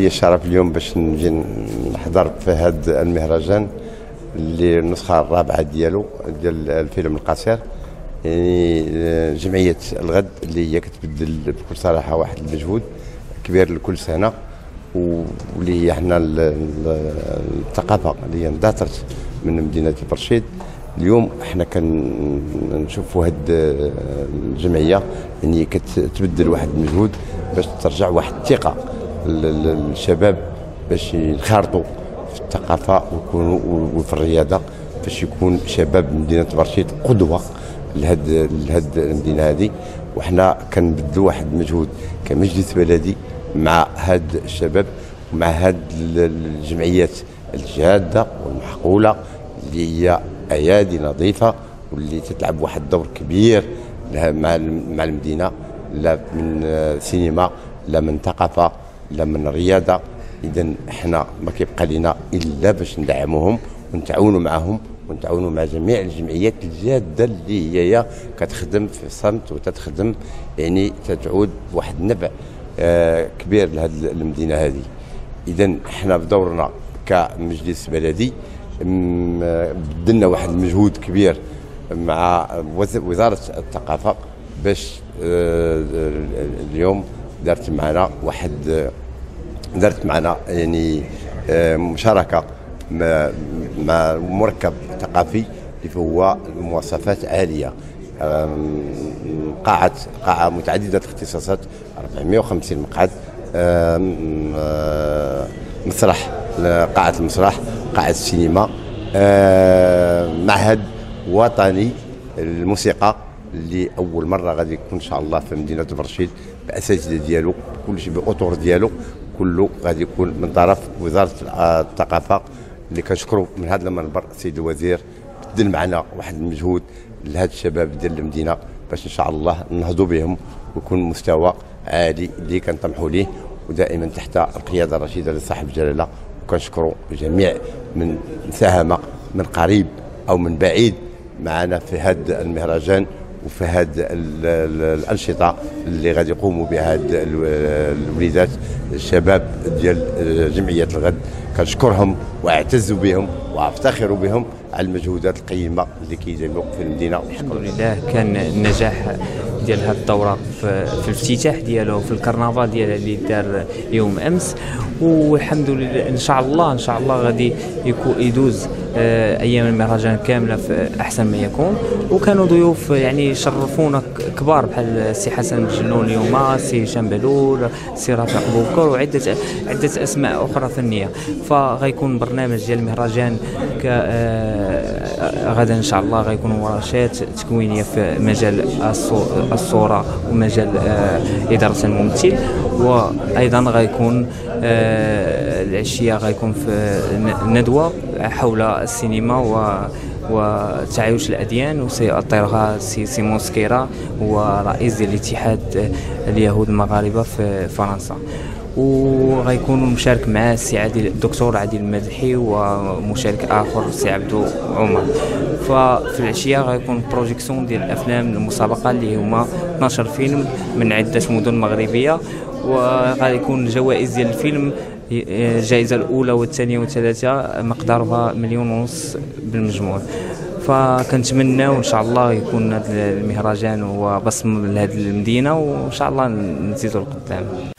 لي الشرف اليوم باش نجي نحضر في هذا المهرجان اللي النسخه الرابعه ديالو ديال الفيلم القصير. يعني جمعيه الغد اللي هي كتبدل بكل صراحه واحد المجهود كبير لكل سنه، واللي هي حنا الثقافه اللي هي اندثرت من مدينه برشيد. اليوم احنا كنشوفوا هاد الجمعيه يعني كتبدل واحد المجهود باش ترجع واحد الثقه للشباب باش ينخرطوا في الثقافه ويكونوا وفي الرياضه، باش يكون شباب مدينه برشيد قدوه لهاد المدينه هذه. وحنا كنبذلوا واحد المجهود كمجلس بلدي مع هاد الشباب ومع هاد الجمعيات الجاده والمحقوله اللي هي ايادي نظيفه واللي تتلعب واحد الدور كبير مع المدينه، لا من سينما لا من ثقافه لا من رياضه. اذا احنا ما كيبقى لنا الا باش ندعموهم ونتعاونوا معهم ونتعاونوا مع جميع الجمعيات الجاده اللي هي كتخدم في صمت وتتخدم يعني تتعود بواحد النفع كبير لهذه المدينه هذه. اذا احنا بدورنا كمجلس بلدي بدلنا واحد المجهود كبير مع وزاره الثقافه باش اليوم دارت معنا يعني مشاركه مع مركب ثقافي اللي هو مواصفات عاليه، قاعه متعدده الاختصاصات 450 مقعد، مسرح، قاعه المسرح، قاعه السينما، معهد وطني للموسيقى اللي اول مره غادي يكون ان شاء الله في مدينه برشيد باساتذه ديالو، كل شيء باطور ديالو، كله غادي يكون من طرف وزاره الثقافه اللي كنشكروا من هذا المنبر السيد الوزير بدل معنا واحد المجهود لهاد الشباب ديال المدينه باش ان شاء الله نهضوا بهم ويكون مستوى عالي اللي كنطمحوا ليه، ودائما تحت القياده الرشيده لصاحب الجلاله. وكنشكروا جميع من ساهم من قريب او من بعيد معنا في هذا المهرجان وفي هذه الانشطه اللي غادي يقوموا بها هاد الوليدات الشباب ديال جمعيه الغد. كنشكرهم واعتز بهم وافتخر بهم على المجهودات القيمه اللي كيديروا في المدينه. الحمد لله كان النجاح ديال هذه الدوره في الافتتاح ديالو في الكرنفال ديال اللي دار يوم امس، والحمد لله ان شاء الله غادي يدوز ايام المهرجان كامله في احسن ما يكون. وكانوا ضيوف يعني شرفونا كبار بحال السي حسن الجنون اليوم، السي هشام بلول، السي رفيق بوكر، وعده اسماء اخرى فنيه. فغيكون برنامج ديال المهرجان غدا ان شاء الله غيكونوا ورشات تكوينيه في مجال الصوره ومجال اداره الممثل، وايضا غيكون العشيه غيكون في ندوه حول السينما وتعايش الاديان، وسيطرها سيمون سكيرا هو رئيس ديال الاتحاد اليهود المغاربه في فرنسا. وغيكون مشارك معاه السي الدكتور عادل المدحي ومشارك اخر السي عبدو عمر. ففي العشيه غيكون بروجيكسيون ديال الافلام المسابقه اللي هما 12 فيلم من عده مدن مغربيه، وغيكون الجوائز ديال الفيلم الجائزه الاولى والثانيه والثالثه مقدارها 1.5 مليون بالمجموع. فكنتمناو ان شاء الله يكون هذا المهرجان هو بصم لهذه المدينه، وان شاء الله نزيدوا القدام.